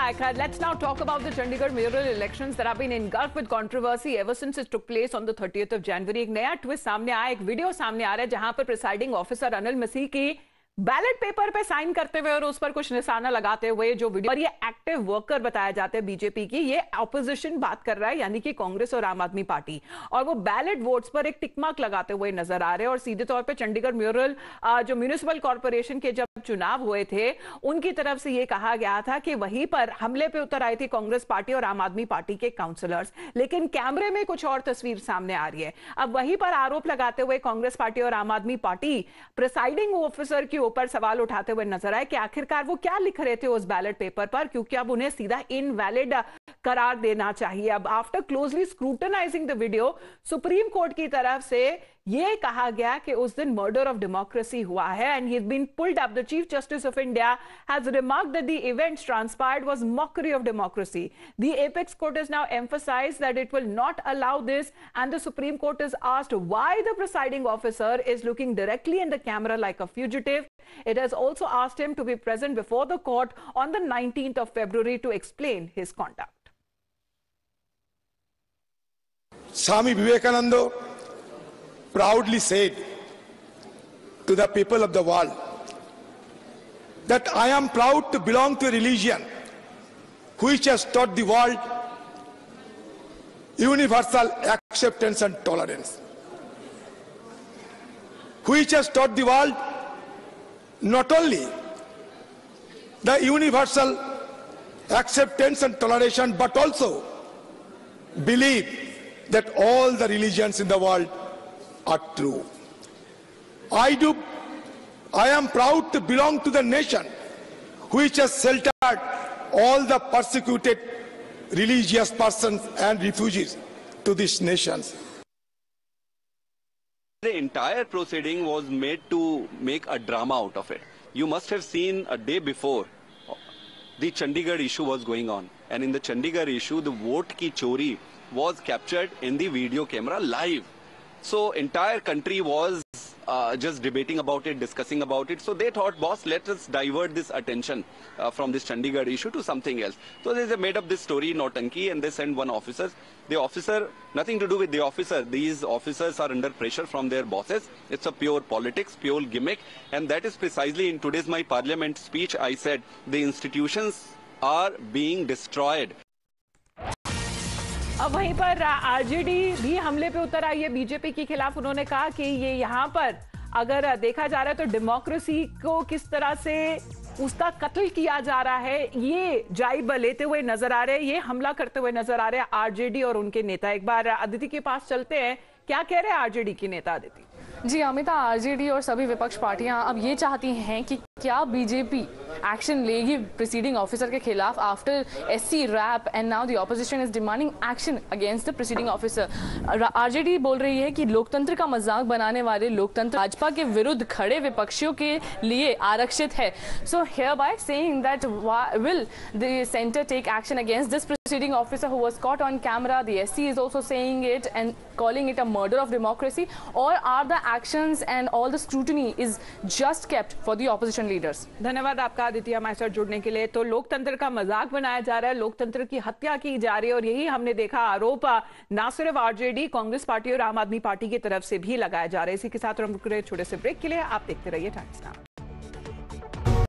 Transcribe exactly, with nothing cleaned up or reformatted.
back. Uh, let's now talk about the Chandigarh mayoral elections that have been engulfed with controversy ever since it took place on the thirtieth of January. एक नया twist सामने आया, एक video सामने आ रहा है जहां पर प्रिसाइडिंग ऑफिसर अनिल मसीह की बैलेट पेपर पे साइन करते हुए और उस पर कुछ निशाना लगाते हुए जो वीडियो, और ये एक्टिव वर्कर बताया जाता है बीजेपी की, ये ऑपोजिशन बात कर रहा है यानी कि कांग्रेस और आम आदमी पार्टी, और वो बैलेट वोट्स पर एक टिक मार्क लगाते हुए नजर आ रहे हैं। और सीधे तौर पे चंडीगढ़ म्यूरल जो म्यूनिसिपल कॉर्पोरेशन के जब चुनाव हुए थे उनकी तरफ से ये कहा गया था कि वहीं पर हमले पे उतर आई थी कांग्रेस पार्टी और आम आदमी पार्टी के काउंसलर्स, लेकिन कैमरे में कुछ और तस्वीर सामने आ रही है। अब वहीं पर आरोप लगाते हुए कांग्रेस पार्टी और आम आदमी पार्टी प्रिसाइडिंग ऑफिसर के ऊपर सवाल उठाते हुए नजर आए कि आखिरकार वो क्या लिख रहे थे उस बैलेट पेपर पर, क्योंकि अब उन्हें सीधा इनवैलिड करार देना चाहिए। अब after closely scrutinizing the video, supreme court की तरफ से यह कहा गया कि उस दिन मर्डर ऑफ डेमोक्रेसी हुआ है and he has been pulled up. The chief justice of India has remarked that the events transpired was mockery of democracy. The apex court has now emphasized that it will not allow this, and the Supreme Court has asked why the presiding officer is looking directly in the camera like a fugitive. It has also asked him to be present before the court on the nineteenth of February to explain his conduct. Swami Vivekananda proudly said to the people of the world that I am proud to belong to a religion which has taught the world universal acceptance and tolerance, which has taught the world not only the universal acceptance and toleration but also believe that all the religions in the world are true. I do, I am proud to belong to the nation which has sheltered all the persecuted religious persons and refugees to these nations. The entire proceeding was made to make a drama out of it. You must have seen a day before the Chandigarh issue was going on, and in the Chandigarh issue the vote ki chori was captured in the video camera live. So entire country was uh, just debating about it, discussing about it. So they thought, boss, let us divert this attention uh, from this Chandigarh issue to something else. So they made up this story, Nautanki, and they sent one officer. The officer, nothing to do with the officer. These officers are under pressure from their bosses. It's a pure politics, pure gimmick. And that is precisely in today's my parliament speech, I said the institutions are being destroyed. अब वहीं पर RJD भी हमले पे उतर आई है BJP के खिलाफ। उन्होंने कहा कि ये यहाँ पर अगर देखा जा रहा है तो डेमोक्रेसी को किस तरह से उसका कत्ल किया जा रहा है, ये जायब लेते हुए नजर आ रहे हैं, ये हमला करते हुए नजर आ रहे हैं आरजेडी और उनके नेता। एक बार अदिति के पास चलते हैं, क्या कह रहे हैं आरजेडी की नेता अदिति? जी अमिता, आरजेडी और सभी विपक्ष पार्टियां अब ये चाहती हैं कि क्या बीजेपी एक्शन लेगी प्रिसीडिंग ऑफिसर के खिलाफ after SC rap, and now the opposition is demanding action against the presiding officer. RJD बोल रही है कि लोकतंत्र का मजाक बनाने वाले लोकतंत्र भाजपा के विरुद्ध खड़े विपक्षियों के लिए आरक्षित है। So here by saying that will the centre take action against this presiding officer who was caught on camera. The SC is also saying it and calling it a murder of democracy, or are the actions and all the scrutiny is just kept for the opposition leaders? धन्यवाद आपका आदित्य हमारे साथ जुड़ने के लिए। तो लोकतंत्र का मजाक बनाया जा रहा है, लोकतंत्र की हत्या की जा रही है, और यही हमने देखा आरोप ना सिर्फ आरजेडी, कांग्रेस पार्टी और आम आदमी पार्टी की तरफ से भी लगाया जा रहा है। इसी के साथ हम रुक रहे छोटे से ब्रेक के लिए। आप देखते रहिए टाइम्स नाउ।